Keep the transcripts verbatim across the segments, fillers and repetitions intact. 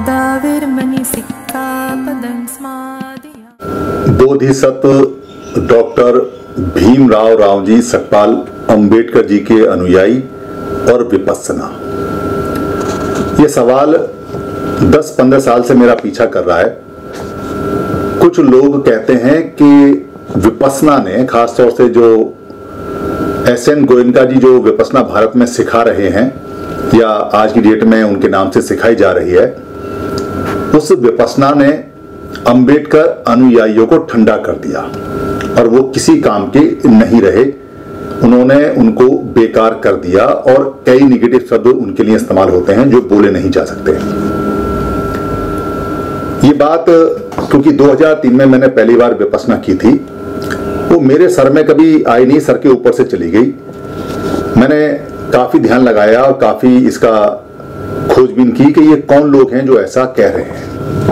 समादाविर्मणि सिक्कापदं स्मादिया। बोधिसत्व डॉक्टर भीमराव रावजी सकपाल अंबेडकर जी के अनुयायी और विपस्सना। ये सवाल दस पंद्रह साल से मेरा पीछा कर रहा है। कुछ लोग कहते हैं कि विपस्सना ने, खासतौर से जो एस एन गोयनका जी जो विपस्सना भारत में सिखा रहे हैं या आज की डेट में उनके नाम से सिखाई जा रही है, उस विपस्सना ने अंबेडकर अनुयायियों को ठंडा कर दिया और वो किसी काम के नहीं रहे। उन्होंने उनको बेकार कर दिया और कई निगेटिव शब्द उनके लिए इस्तेमाल होते हैं जो बोले नहीं जा सकते। ये बात क्योंकि दो हज़ार तीन में मैंने पहली बार विपस्सना की थी, वो मेरे सर में कभी आई नहीं, सर के ऊपर से चली गई। मैंने काफी ध्यान लगाया और काफी इसका खोजबीन की कि ये कौन लोग हैं जो ऐसा कह रहे हैं,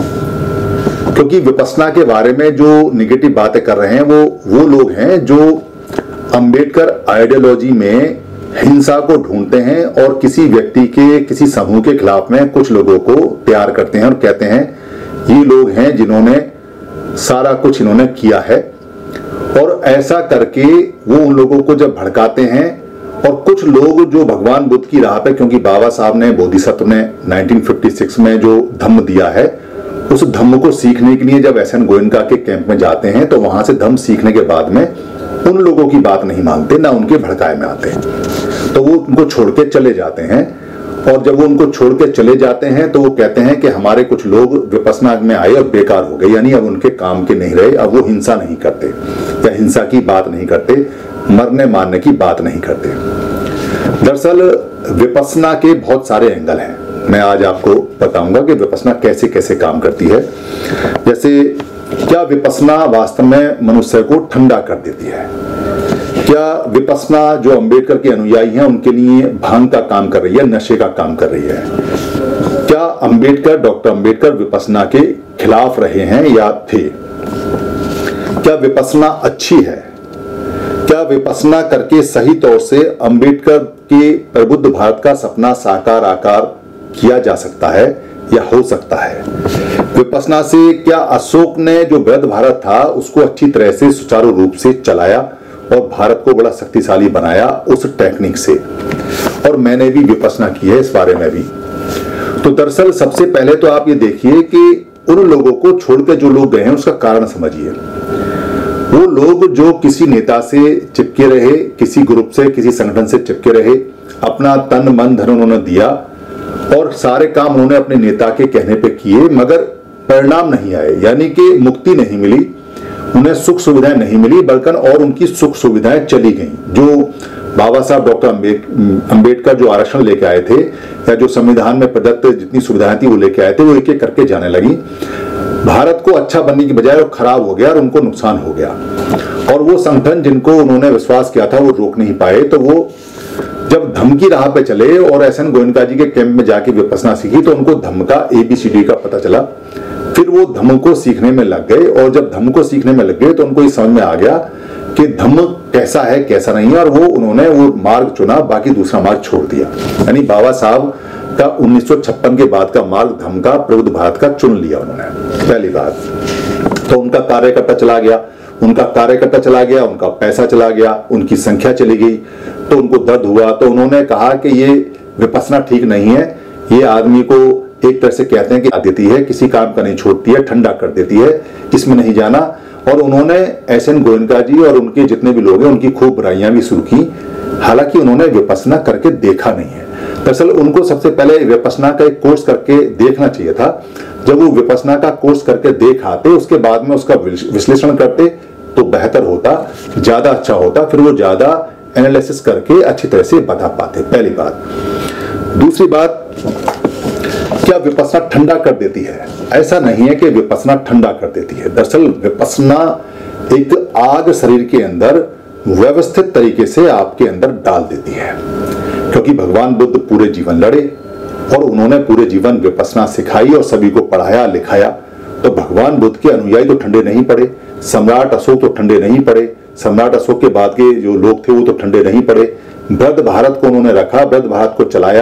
क्योंकि विपस्सना के बारे में जो निगेटिव बातें कर रहे हैं वो वो लोग हैं जो अंबेडकर आइडियोलॉजी में हिंसा को ढूंढते हैं और किसी व्यक्ति के, किसी समूह के खिलाफ में कुछ लोगों को तैयार करते हैं और कहते हैं ये लोग हैं जिन्होंने सारा कुछ इन्होंने किया है। और ऐसा करके वो उन लोगों को जब भड़काते हैं, और कुछ लोग जो भगवान बुद्ध की राह पे, क्योंकि बाबा साहब ने, बोधिसत्व ने उन्नीस सौ छप्पन में जो धम्म दिया है, उस धम्म को सीखने के लिए जब एस एन गोयनका के कैंप में जाते हैं तो वहां से धम्म सीखने के बाद में उन लोगों की बात नहीं मानते, ना उनके भड़काए में आते हैं, तो वो उनको छोड़ के चले जाते हैं। और जब वो उनको छोड़ के चले जाते हैं तो वो कहते हैं कि हमारे कुछ लोग विपस्सना में आए और बेकार हो गए, यानी अब उनके काम के नहीं रहे, अब वो हिंसा नहीं करते या हिंसा की बात नहीं करते, मरने मारने की बात नहीं करते। दरअसल विपस्सना के बहुत सारे एंगल हैं। मैं आज आपको बताऊंगा कि विपस्सना कैसे कैसे काम करती है। जैसे क्या विपस्सना वास्तव में मनुष्य को ठंडा कर देती है? क्या विपस्सना जो अंबेडकर के अनुयायी हैं उनके लिए भांग का काम कर रही है, नशे का काम कर रही है? क्या अंबेडकर, डॉक्टर अंबेडकर विपस्सना के खिलाफ रहे हैं या थे? क्या विपस्सना अच्छी है? क्या विपस्सना करके सही तौर से अंबेडकर के प्रबुद्ध भारत का सपना साकार आकार किया जा सकता है या हो सकता है? विपस्सना से क्या अशोक ने जो वृद्ध भारत था उसको अच्छी तरह से सुचारू रूप से चलाया और भारत को बड़ा शक्तिशाली बनाया उस टेक्निक से? और मैंने भी विपस्सना की है, इस बारे में भी। तो दरअसल सबसे पहले तो आप ये देखिए कि उन लोगों को छोड़कर जो लोग गए हैं उसका कारण समझिए। वो लोग जो किसी नेता से चिपके रहे, किसी ग्रुप से, किसी संगठन से चिपके रहे, अपना तन मन धन उन्होंने दिया और सारे काम उन्होंने अपने नेता के कहने पे किए, मगर परिणाम नहीं आए, यानी कि मुक्ति नहीं मिली, उन्हें सुख सुविधाएं नहीं मिली, बल्कि और उनकी सुख सुविधाएं चली गईं। जो बाबा साहब डॉक्टर अंबेडकर जो आरक्षण लेके आए थे या जो संविधान में प्रदत्त जितनी सुविधाएं थी वो लेके आए थे, वो एक एक करके जाने लगी। भारत को अच्छा बनने की बजाय वो खराब हो गया और उनको नुकसान हो गया। और वो संगठन जिनको उन्होंने विश्वास किया था वो रोक नहीं पाए। तो वो जब धम्म की राह पे चले और एस एन गोयनका जी के कैंप में जाके विपस्सना सीखी तो उनको धम्म का ए बी सी डी का पता चला। फिर वो धम्म को सीखने में लग गए और जब धम्म को सीखने में लग गए तो उनको ये समझ में आ गया कि धम्म कैसा है कैसा नहीं है, और वो उन्होंने वो मार्ग चुना, बाकी दूसरा मार्ग छोड़ दिया। यानी बाबा साहब का उन्नीस सौ छप्पन के बाद का मार्ग धम्म का, प्रबुद्ध भारत का चुन लिया उन्होंने, पहली बात। तो उनका कार्यकर्ता चला गया, उनका कार्यकर्ता चला गया, उनका पैसा चला गया, उनकी संख्या चली गई, तो उनको दर्द हुआ। तो उन्होंने कहा कि ये विपस्सना ठीक नहीं है, ये आदमी को एक तरह से कहते हैं कि देती है, किसी काम का नहीं छोड़ती है, ठंडा कर देती है, इसमें नहीं जाना। और उन्होंने एस एन गोयनका जी और उनके जितने भी लोग हैं उनकी खूब बुराइयां भी शुरू की, हालांकि उन्होंने विपस्सना करके देखा नहीं है। दरअसल उनको सबसे पहले विपस्सना का एक कोर्स करके देखना चाहिए था। जब वो विपस्सना का कोर्स करके देख आते, उसके बाद में उसका विश्लेषण करते तो बेहतर होता, ज्यादा अच्छा होता, फिर वो ज्यादा एनालिसिस करके अच्छी तरह से बता पाते, पहली बात। दूसरी बात, क्या विपस्सना ठंडा कर देती है? ऐसा नहीं है कि विपस्सना ठंडा कर देती है। दरअसल विपस्सना एक आग शरीर के अंदर व्यवस्थित तरीके से आपके अंदर डाल देती है, क्योंकि भगवान बुद्ध पूरे जीवन लड़े और उन्होंने पूरे जीवन विपस्सना सिखाई और सभी को पढ़ाया लिखाया। तो भगवान बुद्ध के अनुयायी तो ठंडे नहीं पड़े, सम्राट अशोक तो ठंडे नहीं पड़े, सम्राट अशोक के बाद के जो लोग थे वो तो ठंडे नहीं पड़े। वृद्ध भारत को उन्होंने रखा, वृद्ध भारत को चलाया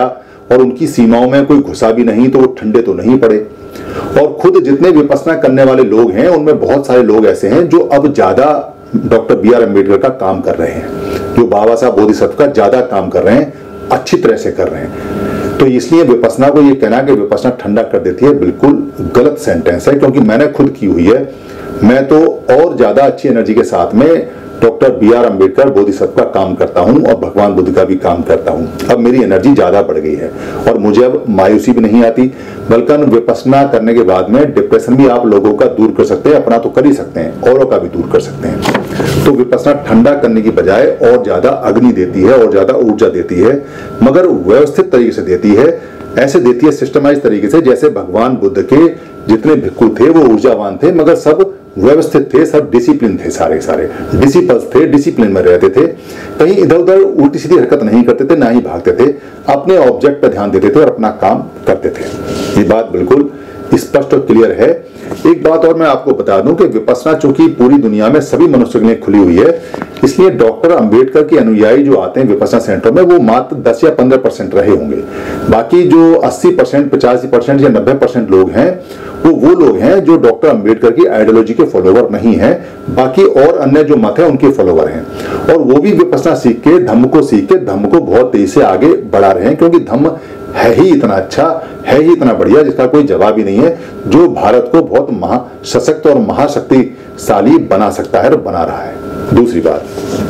और उनकी सीमाओं में कोई घुसा भी नहीं तो वो ठंडे तो नहीं पड़े। और खुद जितने विपश्यना करने वाले लोग हैं उनमें बहुत सारे लोग ऐसे हैं जो अब ज्यादा डॉक्टर बी आर अम्बेडकर का काम कर रहे हैं, जो बाबा साहब बोधिसत्व का ज्यादा काम कर रहे हैं, अच्छी तरह से कर रहे हैं। तो इसलिए विपश्यना को ये कहना कि विपश्यना ठंडा कर देती है, बिल्कुल गलत सेंटेंस है, क्योंकि मैंने खुद की हुई है। मैं तो और ज्यादा अच्छी एनर्जी के साथ में doctor B R Ambedkar Bodhisattva का काम करता हूं और भगवान बुद्ध का भी काम करता हूं। अब मेरी एनर्जी ज्यादा बढ़ गई है और मुझे अब मायूसी भी नहीं आती, बल्कि विपश्यना करने के बाद में डिप्रेशन भी आप लोगों का दूर कर सकते हैं, अपना तो कर ही सकते हैं, औरों का भी दूर कर सकते हैं। तो विपश्यना ठंडा करने की बजाय और ज्यादा अग्नि देती है और ज्यादा ऊर्जा देती है, मगर व्यवस्थित तरीके से देती है। ऐसे देती है सिस्टमाइज तरीके से, जैसे भगवान बुद्ध के जितने भिक्खु थे वो ऊर्जावान थे, मगर सब व्यवस्थित थे, सब डिसिप्लिन थे, सारे सारे डिसिपल्स थे, डिसिप्लिन में रहते थे, कहीं इधर उधर उल्टी सीधी हरकत नहीं करते थे, ना ही भागते थे, अपने ऑब्जेक्ट पर ध्यान देते थे और अपना काम करते थे। ये बात बिल्कुल स्पष्ट और क्लियर है। एक बात और मैं आपको बता दूं कि विपश्यना चूंकि पूरी दुनिया में सभी मनुष्यों के लिए खुली हुई है, इसलिए डॉक्टर अंबेडकर के अनुयायी जो आते हैं विपश्यना सेंटर में वो मात्र दस या पंद्रह परसेंट रहे होंगे। बाकी जो अस्सी परसेंट, पचासी परसेंट या नब्बे परसेंट लोग हैं वो वो लोग हैं जो डॉक्टर अंबेडकर की आइडियोलॉजी के फॉलोवर नहीं हैं, बाकी और अन्य जो मत है उनके फॉलोवर हैं। और वो भी विपश्यना सीख के, धम्म को सीख के, धम्म को बहुत तेजी से आगे बढ़ा रहे हैं, क्योंकि धम्म है ही इतना अच्छा, है ही इतना बढ़िया, जिसका कोई जवाब ही नहीं है, जो भारत को बहुत महा सशक्त और महाशक्तिशाली बना सकता है और बना रहा है। दूसरी बात,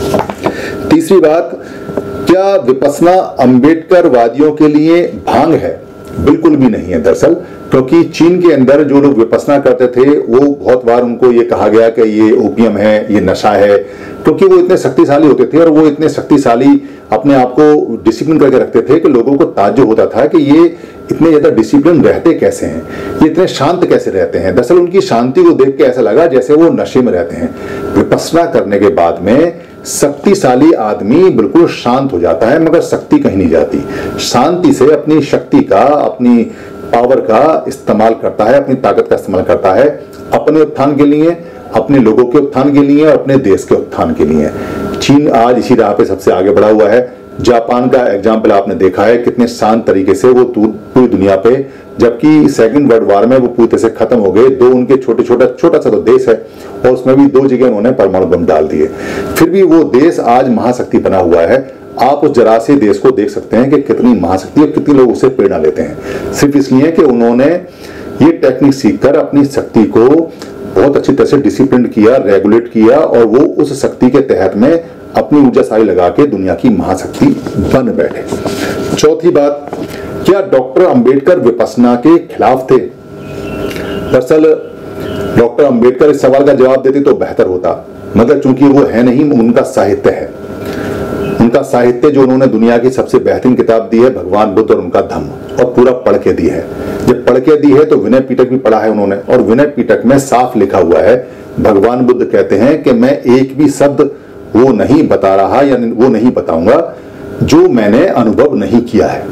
तीसरी बात, क्या विपश्यना अंबेडकर वादियों के लिए भांग है? बिल्कुल भी नहीं है दरअसल, क्योंकि चीन के अंदर जो लोग विपश्यना करते थे वो बहुत बार उनको ये कहा गया कि ये ओपियम है, ये नशा है, क्योंकि वो इतने शक्तिशाली होते थे और वो इतने शक्तिशाली अपने आप को डिसिप्लिन करके रखते थे कि लोगों को ताज्जुब होता था कि ये इतने ज्यादा डिसिप्लिन रहते कैसे हैं, ये इतने शांत कैसे रहते हैं। दरअसल उनकी शांति को देख के ऐसा लगा जैसे वो नशे में रहते हैं। विपश्यना करने के बाद में शक्तिशाली आदमी बिल्कुल शांत हो जाता है, मगर शक्ति कहीं नहीं जाती। शांति से अपनी शक्ति का, अपनी पावर का इस्तेमाल करता है, अपनी ताकत का इस्तेमाल करता है अपने उत्थान के लिए, अपने लोगों के उत्थान के लिए और अपने देश के उत्थान के लिए। चीन आज इसी राह पे सबसे आगे बढ़ा हुआ है। जापान का एग्जाम्पल आपने देखा है, कितने शांत तरीके से वो पूरी दुनिया पे, जबकि सेकंड वर्ल्ड वॉर में वो पूरी तरह से खत्म हो गए, दो उनके छोटे छोटा छोटा सा तो देश है और उसमें भी दो जगह उन्होंने परमाणु बम डाल दिए, फिर भी वो देश आज महाशक्ति बना हुआ है। आप उस जरा से देश को देख सकते हैं कि कितनी महाशक्ति और कितने लोग उससे प्रेरणा लेते हैं, सिर्फ इसलिए कि उन्होंने ये टेक्निक सीखकर अपनी शक्ति को बहुत अच्छी तरह से डिसिप्लिन किया, रेगुलेट किया और वो उस शक्ति के तहत में अपनी ऊर्जा सारी लगा के दुनिया की महाशक्ति बन बैठे। चौथी बात, क्या डॉक्टर अंबेडकर विपश्यना के खिलाफ थे? दरअसल डॉक्टर अंबेडकर इस सवाल का जवाब देते तो बेहतर होता, मगर चूंकि वो है नहीं, उनका साहित्य है। उनका साहित्य जो उन्होंने दुनिया की सबसे बेहतरीन किताब दी है, भगवान बुद्ध और उनका धम्म, और पूरा पढ़ के दी है। जब पढ़ के दी है तो विनय पिटक भी पढ़ा है उन्होंने, और विनय पिटक में साफ लिखा हुआ है, भगवान बुद्ध कहते हैं कि मैं एक भी शब्द वो नहीं बता रहा या वो नहीं बताऊंगा जो मैंने अनुभव नहीं किया है।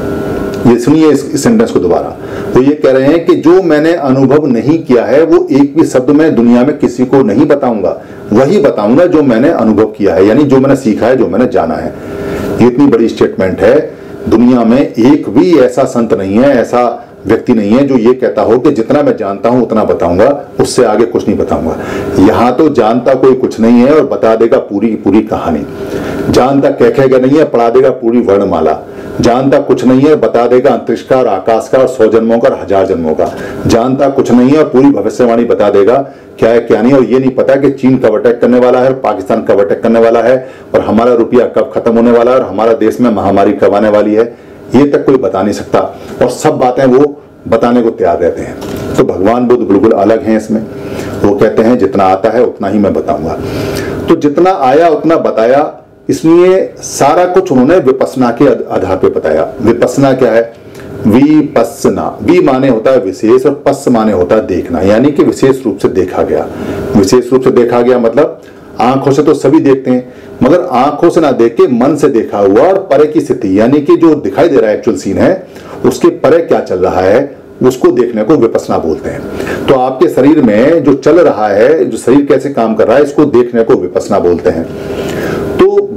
ये सुनिए इस सेंटेंस को दोबारा, वो ये कह रहे हैं कि जो मैंने अनुभव नहीं किया है वो एक भी शब्द मैं दुनिया में किसी को नहीं बताऊंगा, वही बताऊंगा जो मैंने अनुभव किया है, यानी जो मैंने सीखा है, जो मैंने जाना है। ये इतनी बड़ी स्टेटमेंट है, दुनिया में एक भी ऐसा संत नहीं है, ऐसा व्यक्ति नहीं है जो ये कहता हो कि जितना मैं जानता हूं उतना बताऊंगा, उससे आगे कुछ नहीं बताऊंगा। यहां तो जानता कोई कुछ नहीं है और बता देगा पूरी की पूरी कहानी। जानता कह कहेगा नहीं है, पढ़ा देगा पूरी वर्णमाला। जानता कुछ नहीं है, बता देगा अंतरिक्ष का और आकाश का और सौ जन्मों का और हजार जन्मों का। जानता कुछ नहीं है और पूरी भविष्यवाणी बता देगा क्या है क्या नहीं। और ये नहीं पता कि चीन कब अटैक करने वाला है, पाकिस्तान कब अटैक करने वाला है, और हमारा रुपया कब खत्म होने वाला है, और हमारा देश में महामारी कब आने वाली है, ये तक कोई बता नहीं सकता। और सब बातें वो बताने को तैयार रहते हैं। तो भगवान बुद्ध बिल्कुल अलग हैं इसमें। वो कहते हैं जितना आता है उतना ही मैं बताऊंगा। तो जितना आया उतना बताया, इसलिए सारा कुछ उन्होंने विपश्यना के आधार पे बताया। विपश्यना क्या है? विपश्यना, वी माने होता है विशेष और पश्च माने होता है देखना, यानी कि विशेष रूप से देखा गया। विशेष रूप से देखा गया मतलब आंखों से तो सभी देखते हैं, मगर आंखों से ना देख के मन से देखा हुआ और परे की स्थिति, यानी कि जो दिखाई दे रहा है एक्चुअल सीन है, उसके परे क्या चल रहा है उसको देखने को विपश्यना बोलते हैं। तो आपके शरीर में जो चल रहा है, जो शरीर कैसे काम कर रहा है, इसको देखने को विपश्यना बोलते हैं। तो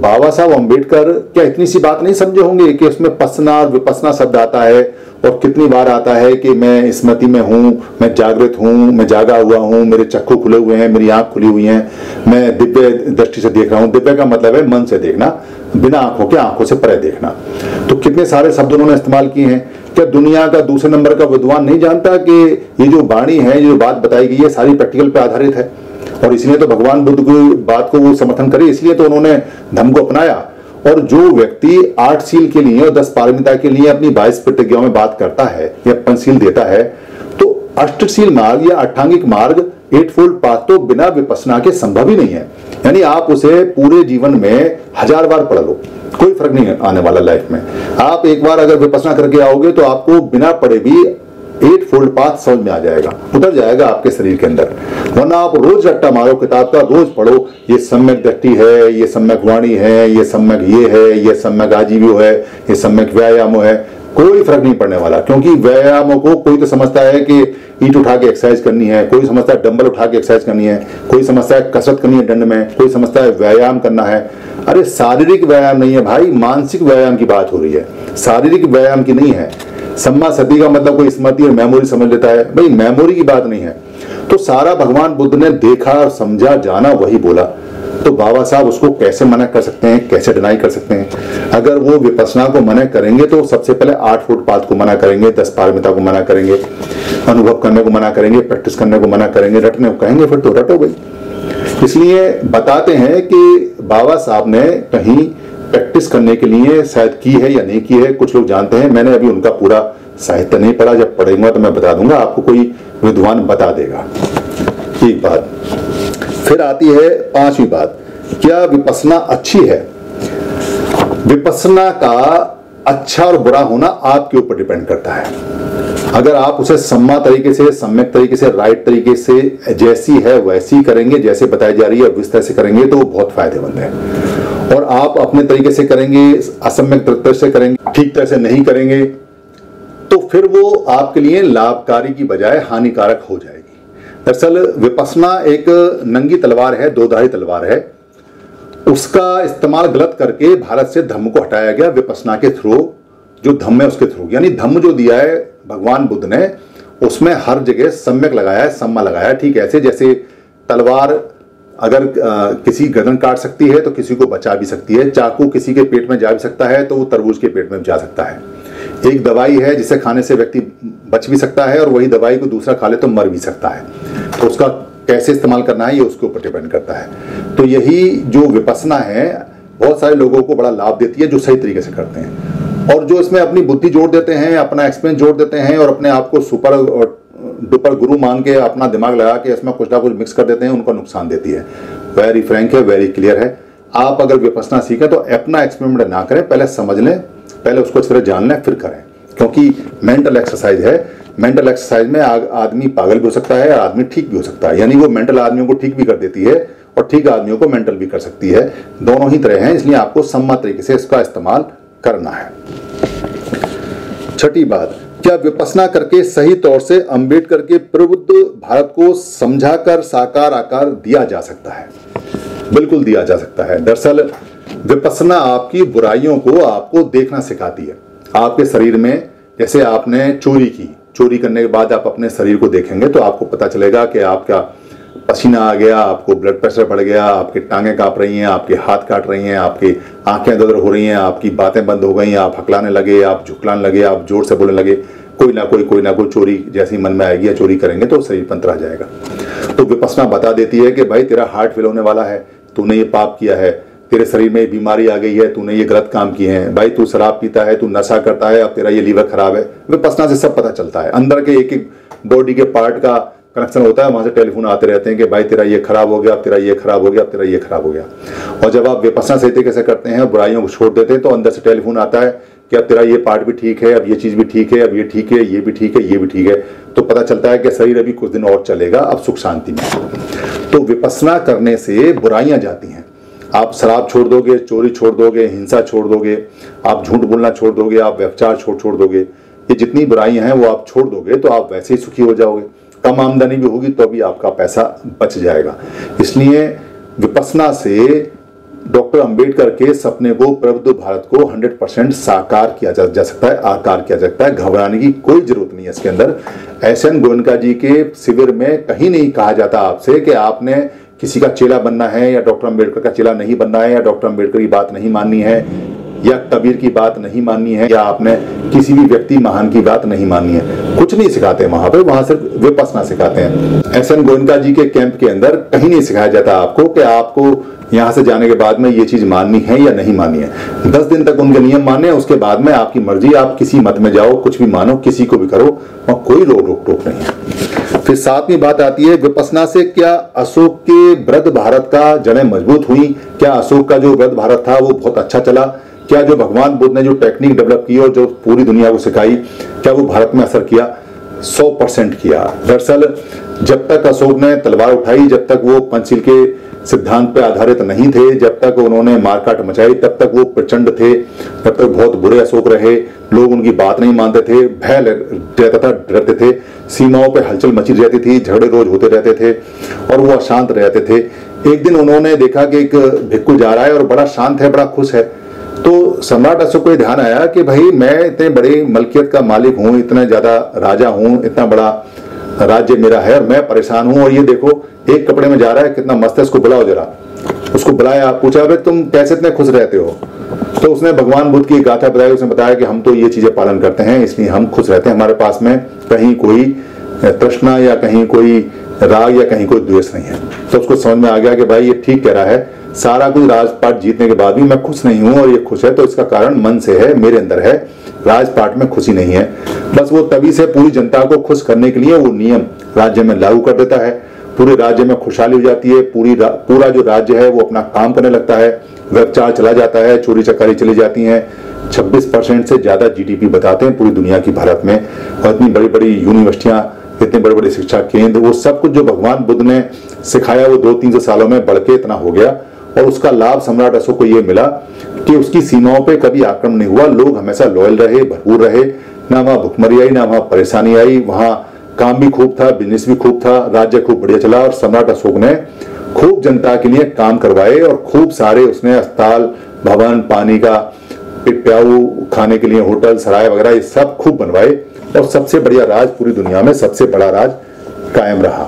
बाबा साहब अम्बेडकर क्या इतनी सी बात नहीं समझे होंगे कि उसमें पसना और विपसना शब्द आता है और कितनी बार आता है कि मैं स्मृति में हूं, मैं जागृत हूं, मैं जागा हुआ हूं, मेरे चक्षु खुले हुए हैं, मेरी आंख खुली हुई है, मैं दिव्य दृष्टि से देख रहा हूं। दिव्य का मतलब है मन से देखना, बिना आंखों के, आंखों से परे देखना। तो कितने सारे शब्द उन्होंने इस्तेमाल किए हैं। क्या दुनिया का दूसरे नंबर का विद्वान नहीं जानता कि ये जो वाणी है, ये जो बात बताई गई है, सारी प्रैक्टिकल पे आधारित है। और इसलिए तो भगवान बुद्ध की बात को वो समर्थन करे, इसलिए तो उन्होंने धम्म को अपनाया। और जो व्यक्ति आठ सील के लिए और दस पारमिता के लिए अपनी बाईस प्रतिज्ञाओं में बात करता है या पंचशील देता है, तो अष्टशील मार्ग या अष्टांगिक मार्ग, एट फोल्ड पाथ तो बिना विपसना के संभव ही नहीं है। यानी आप उसे पूरे जीवन में हजार बार पढ़ लो, कोई फर्क नहीं आने वाला लाइफ में। आप एक बार अगर विपसना करके आओगे तो आपको बिना पढ़े भी एट फोल्ड पाथ समझ में आ जाएगा, उतर जाएगा आपके शरीर के अंदर। वरना आप रोज रट्टा मारो किताब का, रोज पढ़ो, ये सम्यक दृष्टि है, ये सम्यक वाणी है, ये सम्यक ये है, ये सम्यक आजीवियो है, ये सम्यक व्यायामो है, कोई फर्क नहीं पड़ने वाला। क्योंकि व्यायामों को कोई तो समझता है कि ईंट उठा के एक्सरसाइज करनी है, कोई समझता है डंबल उठा के एक्सरसाइज करनी है, कोई समझता है कसरत करनी है दंड में, कोई समझता है व्यायाम करना है। अरे शारीरिक व्यायाम नहीं है भाई, मानसिक व्यायाम की बात हो रही है, शारीरिक व्यायाम की नहीं है। सम्मा सदी का मतलब कोई स्मृति और मेमोरी समझ लेता है, भाई मेमोरी की बात नहीं है। तो सारा भगवान बुद्ध ने देखा, समझा, जाना, वही बोला। तो बाबा साहब उसको कैसे मना कर सकते हैं, कैसे डिनाई कर सकते हैं? अगर वो विपसना को मना करेंगे तो सबसे पहले आठ फुट पाथ को मना करेंगे, दस पारमिता को मना करेंगे, अनुभव करने को मना करेंगे, प्रैक्टिस करने को मना करेंगे, रटने को कहेंगे, फिर तो रटो भाई। इसलिए बताते हैं कि बाबा साहब ने कहीं प्रैक्टिस करने के लिए शायद की है या नहीं की है, कुछ लोग जानते हैं। मैंने अभी उनका पूरा साहित्य नहीं पढ़ा, जब पढ़ेंगे तो मैं बता दूंगा, आपको कोई विद्वान बता देगा। एक बात फिर आती है पांचवी बात, क्या विपसना अच्छी है? विपसना का अच्छा और बुरा होना आपके ऊपर डिपेंड करता है। अगर आप उसे सम्मा तरीके से, सम्यक तरीके से, राइट तरीके से, जैसी है वैसी करेंगे, जैसे बताई जा रही है उस तरह से करेंगे तो बहुत फायदेमंद है। और आप अपने तरीके से करेंगे, असम्यक तरीके से करेंगे, ठीक तरह से नहीं करेंगे, तो फिर वो आपके लिए लाभकारी की बजाय हानिकारक हो जाएगी। दरअसल विपसना एक नंगी तलवार है, दोधारी तलवार है। उसका इस्तेमाल गलत करके भारत से धम्म को हटाया गया विपसना के थ्रू, जो धम्म है उसके थ्रू। यानी धम्म जो दिया है भगवान बुद्ध ने, उसमें हर जगह सम्यक लगाया है, सम्मा लगाया है। ठीक ऐसे जैसे तलवार अगर आ, किसी गर्दन काट सकती है तो किसी को बचा भी सकती है, चाकू किसी के पेट में जा भी सकता है तो वो तरबूज के पेट में जा सकता है। एक दवाई है जिसे खाने से व्यक्ति बच भी सकता है और वही दवाई को दूसरा खा ले तो मर भी सकता है। तो उसका कैसे इस्तेमाल करना है ये उसके ऊपर डिपेंड करता है। तो यही जो विपसना है बहुत सारे लोगों को बड़ा लाभ देती है जो सही तरीके से करते हैं, और जो इसमें अपनी बुद्धि जोड़ देते हैं, अपना एक्सपीरियंस जोड़ देते हैं और अपने आप को सुपर और डुपर गुरु मान के अपना दिमाग लगा के इसमें कुछ ना कुछ मिक्स कर देते हैं, उनको नुकसान देती है। वेरी फ्रैंक है, वेरी क्लियर है। आप अगर विपसना सीखें तो अपना एक्सपेरिमेंट ना करें, पहले समझ लें, पहले उसको अच्छी तरह जान लें, फिर करें। क्योंकि मेंटल एक्सरसाइज है, मेंटल एक्सरसाइज में आदमी पागल भी हो सकता है, आदमी ठीक भी हो सकता है। यानी वो मेंटल आदमियों को ठीक भी कर देती है और ठीक आदमियों को मेंटल भी कर सकती है, दोनों ही तरह हैं। इसलिए आपको सम्मत तरीके से इसका इस्तेमाल करना है। छठी बात, क्या विपसना करके सही तौर से अम्बेडकर के प्रबुद्ध भारत को समझाकर साकार आकार दिया जा सकता है? बिल्कुल दिया जा सकता है। दरअसल विपसना आपकी बुराइयों को आपको देखना सिखाती है। आपके शरीर में जैसे आपने चोरी की, चोरी करने के बाद आप अपने शरीर को देखेंगे तो आपको पता चलेगा कि आपका पसीना आ गया, आपको ब्लड प्रेशर बढ़ गया, आपकी टांगें कांप रही हैं, आपके हाथ काट रही हैं, आपकी आंखें दर्द हो रही हैं, आपकी बातें बंद हो गई, आप हकलाने लगे, आप झुकलाने लगे, आप जोर से बोलने लगे। कोई ना कोई कोई ना कोई चोरी जैसी मन में आएगी या चोरी करेंगे तो शरीर पंतरा जाएगा। तो विपसना बता देती है कि भाई तेरा हार्ट फेल होने वाला है, तूने ये पाप किया है, तेरे शरीर में बीमारी आ गई है, तूने ये गलत काम किए हैं, भाई तू शराब पीता है, तू नशा करता है, अब तेरा ये लीवर खराब है। विपसना से सब पता चलता है। अंदर के एक एक बॉडी के पार्ट का कनेक्शन होता है, वहां से टेलीफोन आते रहते हैं कि भाई तेरा ये खराब हो गया, अब तेरा ये खराब हो गया, अब तेरा ये खराब हो गया। और जब आप विपसना सही तरीके से करते हैं, बुराइयों को छोड़ देते हैं, तो अंदर से टेलीफोन आता है कि अब तेरा ये पार्ट भी ठीक है, अब ये चीज भी ठीक है, अब ये ठीक है, ये भी ठीक है, ये भी ठीक है। तो पता चलता है कि शरीर अभी कुछ दिन और चलेगा, अब सुख शांति में। तो विपसना करने से बुराइयां जाती हैं। आप शराब छोड़ दोगे, चोरी छोड़ दोगे, हिंसा छोड़ दोगे, आप झूठ बोलना छोड़ दोगे, आप व्यभिचार छोड़ छोड़ दोगे, ये जितनी बुराइयां हैं वो आप छोड़ दोगे तो आप वैसे ही सुखी हो जाओगे। कम आमदनी भी होगी तो भी आपका पैसा बच जाएगा। इसलिए विपसना से डॉक्टर अंबेडकर के सपने को, प्रबुद्ध भारत को सौ परसेंट साकार किया जा, जा सकता है, आकार किया जा सकता है। घबराने की कोई जरूरत नहीं है इसके अंदर। एस एन गोयनका जी के शिविर में कहीं नहीं कहा जाता आपसे कि आपने किसी का चेला बनना है या डॉक्टर अंबेडकर का चेला नहीं बनना है या डॉक्टर अंबेडकर की बात नहीं माननी है या कबीर की बात नहीं माननी है या आपने किसी भी व्यक्ति महान की बात नहीं माननी है। कुछ नहीं सिखाते वहां पे, वहां सिर्फ विपश्यना सिखाते हैं। एस एन गोयनका जी के कैंप के अंदर कहीं नहीं सिखाया जाता आपको कि आपको यहां से जाने के बाद में ये चीज माननी है या नहीं माननी है। दस दिन तक उनके नियम माने, उसके बाद में आपकी मर्जी, आप किसी मत में जाओ, कुछ भी मानो, किसी को भी करो, और कोई रोक रोक टोक नहीं है। फिर सातवीं बात आती है विपश्यना से क्या अशोक के वृद्ध भारत का जड़ें मजबूत हुई? क्या अशोक का जो वृद्ध भारत था वो बहुत अच्छा चला? क्या जो भगवान बुद्ध ने जो टेक्निक डेवलप की और जो पूरी दुनिया को सिखाई, क्या वो भारत में असर किया? सौ परसेंट किया। दरअसल जब तक अशोक ने तलवार उठाई, जब तक वो पंचशील के सिद्धांत पे आधारित नहीं थे, जब तक उन्होंने मारकाट मचाई, तब तक वो प्रचंड थे, तब तक बहुत बुरे अशोक रहे। लोग उनकी बात नहीं मानते थे, भय रहता था, डरते थे, सीमाओं पे हलचल मची रहती थी, झगड़े रोज होते रहते थे और वो अशांत रहते थे। एक दिन उन्होंने देखा कि एक भिक्खु जा रहा है और बड़ा शांत है, बड़ा खुश है। तो सम्राट अशोक को ध्यान आया कि भाई मैं इतने बड़े मलकियत का मालिक हूँ, इतना ज्यादा राजा हूँ, इतना बड़ा राज्य मेरा है और मैं परेशान हूँ, और ये देखो एक कपड़े में जा रहा है, कितना मस्त है, उसको बुलाओ जरा। उसको बुलाया, पूछा भाई तुम कैसे इतने खुश रहते हो? तो उसने भगवान बुद्ध की गाथा बताई। उसने बताया कि हम तो ये चीजें पालन करते हैं इसलिए हम खुश रहते हैं, हमारे पास में कहीं कोई तृष्णा या कहीं कोई राग या कहीं कोई द्वेष नहीं है। तो उसको समझ में आ गया कि भाई ये ठीक कह रहा है, सारा कुछ राजपाट जीतने के बाद भी मैं खुश नहीं हूं और ये खुश है तो इसका कारण मन से है, मेरे अंदर है, राजपाट में खुशी नहीं है। बस वो तभी से पूरी जनता को खुश करने के लिए वो नियम राज्य में लागू कर देता है, पूरे राज्य में खुशहाली हो जाती है, पूरी पूरा जो राज्य है वो अपना काम करने लगता है, व्यभिचार चला जाता है, चोरी चकारी चली जाती है। छब्बीस परसेंट से ज्यादा जीडीपी बताते हैं पूरी दुनिया की भारत में, और इतनी बड़ी बड़ी यूनिवर्सिटियां, इतने बड़े बड़े शिक्षा केंद्र, वो सब कुछ जो भगवान बुद्ध ने सिखाया वो दो तीन सौ सालों में बढ़ के इतना हो गया। और उसका लाभ सम्राट अशोक को ये मिला कि उसकी सीमाओं पे कभी आक्रमण नहीं हुआ, लोग हमेशा लॉयल रहे, भरपूर रहे, ना वहां भुखमरी आई, ना वहां परेशानी आई, वहां काम भी खूब था, बिजनेस भी खूब था, राज्य खूब बढ़िया चला। और सम्राट अशोक ने खूब जनता के लिए काम करवाए और खूब सारे उसने अस्पताल, भवन, पानी का प्याऊ, खाने के लिए होटल, सराय वगैरह ये सब खूब बनवाए, और सबसे बढ़िया राज पूरी दुनिया में सबसे बड़ा राज कायम रहा।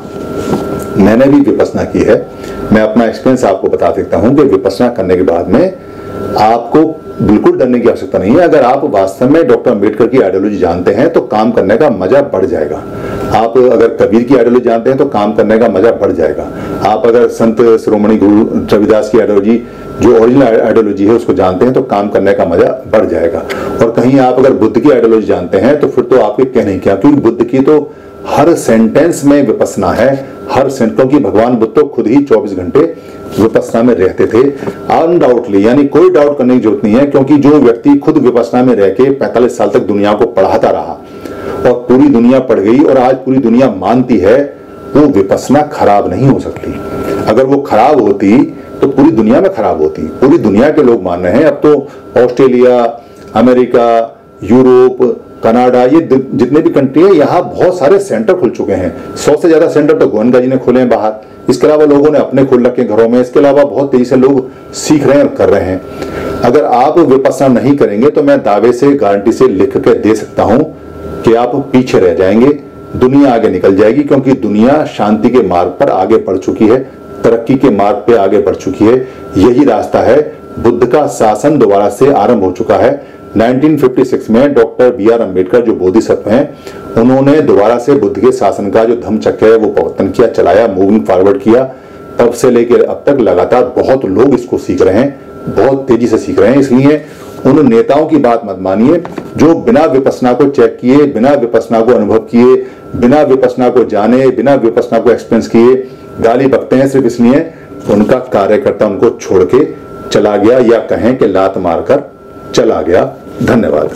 मैंने भी विपश्यना की है, मैं अपना एक्सपीरियंस आपको बता देता हूं कि विपश्यना करने के बाद में आपको बिल्कुल डरने की आवश्यकता नहीं है। अगर आप वास्तव में डॉक्टर अंबेडकर की आइडियोलॉजी जानते हैं तो काम करने का मजा बढ़ जाएगा। आप अगर कबीर की आइडियोलॉजी जानते हैं तो काम करने का मजा बढ़ जाएगा। आप अगर संत शिरोमणि गुरु रविदास की आइडियोलॉजी, जो ओरिजिनल आइडियोलॉजी है, उसको जानते हैं तो काम करने का मजा बढ़ जाएगा। और कहीं आप अगर बुद्ध की आइडियोलॉजी जानते हैं तो फिर तो आपके कहने क्या, क्योंकि बुद्ध की तो हर सेंटेंस में विपश्यना है, हर सेंटेंस की भगवान बुद्ध तो खुद ही चौबीस घंटे विपश्यना में रहते थे अनडाउटली, यानी कोई डाउट करने की जरूरत नहीं है, क्योंकि जो व्यक्ति खुद विपश्यना में रह के पैंतालीस साल तक दुनिया को पढ़ाता रहा और पूरी दुनिया पढ़ गई और आज पूरी दुनिया मानती है, वो विपश्यना खराब नहीं हो सकती। अगर वो खराब होती तो पूरी दुनिया में खराब होती। पूरी दुनिया के लोग मान रहे हैं, अब तो ऑस्ट्रेलिया, अमेरिका, यूरोप, कनाडा, ये जितने भी कंट्री है, यहाँ बहुत सारे सेंटर खुल चुके हैं। सौ से ज्यादा सेंटर तो गोयनका जी ने खोले हैं बाहर, इसके अलावा लोगों ने अपने खोल रखे घरों में, इसके अलावा बहुत तेजी से लोग सीख रहे हैं, कर रहे हैं। अगर आप विपश्यना नहीं करेंगे तो मैं दावे से, गारंटी से लिख के दे सकता हूं कि आप पीछे रह जाएंगे, दुनिया आगे निकल जाएगी, क्योंकि दुनिया शांति के मार्ग पर आगे बढ़ चुकी है, तरक्की के मार्ग पे आगे बढ़ चुकी है। यही रास्ता है, बुद्ध का शासन दोबारा से आरंभ हो चुका है। उन्नीस सौ छप्पन में डॉक्टर बी आर अम्बेडकर जो बोधिसत्व हैं, उन्होंने दोबारा से बुद्ध के शासन का जो धम्मचक्र है वो प्रवर्तन किया, चलाया, मूविंग फॉरवर्ड किया। तब से लेकर अब तक लगातार बहुत लोग इसको सीख रहे हैं, बहुत तेजी से सीख रहे हैं। इसलिए उन नेताओं की बात मत मानिए जो बिना विपश्यना को चेक किए, बिना विपश्यना को अनुभव किए, बिना विपश्यना को जाने, बिना विपश्यना को एक्सपीरियंस किए गाली बकते हैं, सिर्फ इसलिए उनका कार्यकर्ता उनको छोड़ के चला गया, या कहें कि लात मारकर चला गया। धन्यवाद।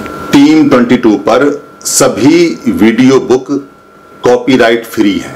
टीम बाईस पर सभी वीडियो बुक कॉपीराइट फ्री हैं।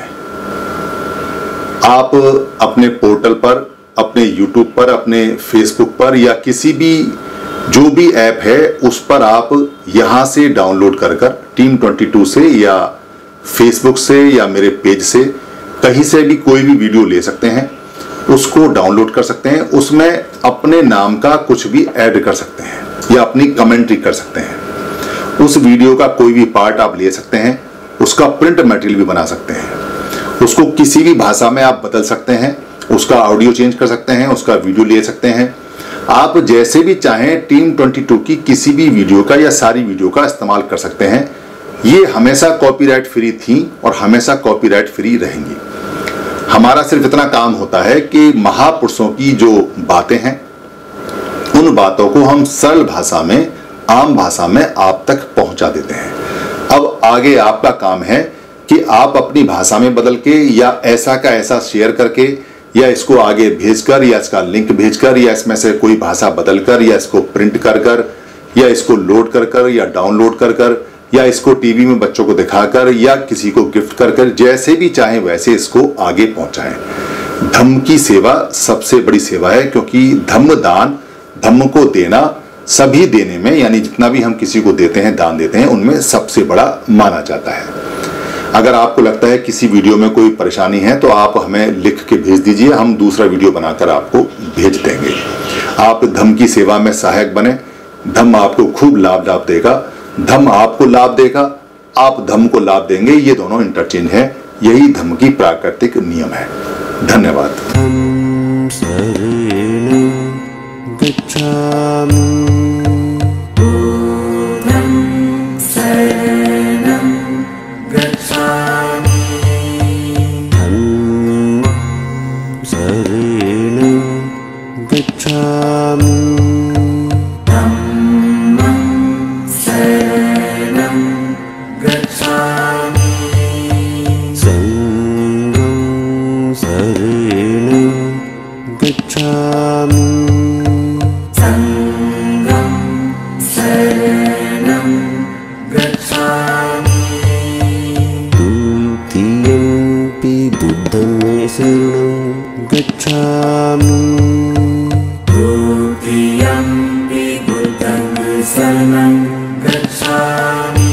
आप अपने पोर्टल पर, अपने यूट्यूब पर, अपने फेसबुक पर या किसी भी जो भी ऐप है उस पर आप यहां से डाउनलोड कर कर टीम बाईस से या फेसबुक से या मेरे पेज से कहीं से भी कोई भी वीडियो ले सकते हैं। उसको डाउनलोड कर सकते हैं। उसमें अपने नाम का कुछ भी ऐड कर सकते हैं या अपनी कमेंट्री कर सकते हैं। उस वीडियो का कोई भी पार्ट आप ले सकते हैं, उसका प्रिंट मटेरियल भी बना सकते हैं, उसको किसी भी भाषा में आप बदल सकते हैं, उसका ऑडियो चेंज कर सकते हैं, उसका वीडियो ले सकते हैं। आप जैसे भी चाहें टीम बाईस की किसी भी वीडियो का या सारी वीडियो का इस्तेमाल कर सकते हैं। ये हमेशा कॉपीराइट फ्री थी और हमेशा कॉपीराइट फ्री रहेंगी। हमारा सिर्फ इतना काम होता है कि महापुरुषों की जो बातें हैं उन बातों को हम सरल भाषा में, आम भाषा में आप तक पहुंचा देते हैं। अब आगे आपका काम है कि आप अपनी भाषा में बदल के या ऐसा का ऐसा शेयर करके या इसको आगे भेजकर या इसका लिंक भेजकर या इसमें से कोई भाषा बदलकर या इसको प्रिंट कर कर या इसको लोड कर कर या डाउनलोड कर कर या इसको टीवी में बच्चों को दिखाकर या किसी को गिफ्ट कर कर, जैसे भी चाहें वैसे इसको आगे पहुंचाएं। धम्म की सेवा सबसे बड़ी सेवा है, क्योंकि धम्म दान, धम्म को देना सभी देने में, यानी जितना भी हम किसी को देते हैं, दान देते हैं, उनमें सबसे बड़ा माना जाता है। अगर आपको लगता है किसी वीडियो में कोई परेशानी है तो आप हमें लिख के भेज दीजिए, हम दूसरा वीडियो बनाकर आपको भेज देंगे। आप धम्म की सेवा में सहायक बने, धम्म आपको खूब लाभ लाभ देगा, धम्म आपको लाभ देगा, आप धम्म को लाभ देंगे, ये दोनों इंटरचेंज है। यही धम्म की प्राकृतिक नियम है। धन्यवाद। Dutiyampi buddhang saranang gacchami.